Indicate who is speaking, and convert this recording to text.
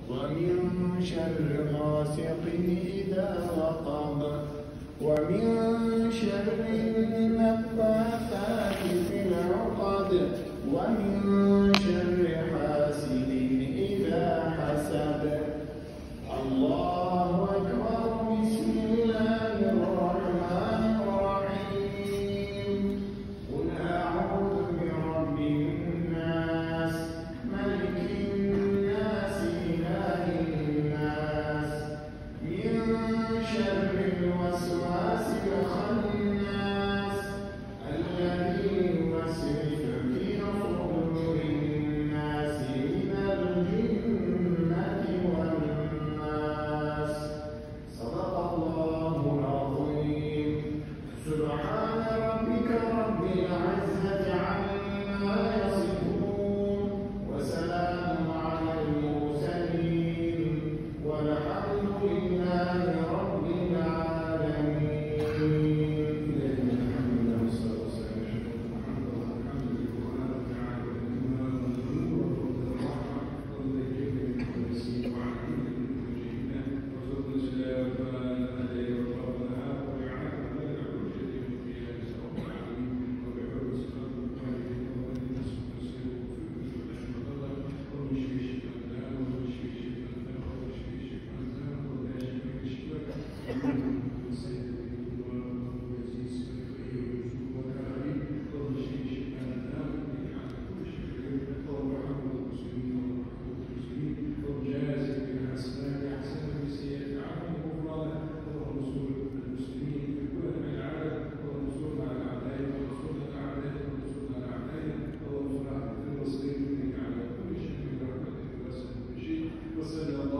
Speaker 1: ومن شر غاسق إذا وقب ومن شر النفاثات في العقد ومن شر حاسد إذا حسد. الله أكبر. بسم الله الرحمن الرحيم. قل أعوذ برب الناس ملك الناس إله الناس من شر الوسواس الخناس الذي يوسوس في صدور الناس من الجنة والناس. صدق الله العظيم. سبحان ربك رب العزة عما يصفون وسلام على المرسلين والحمد لله رب وصلى الله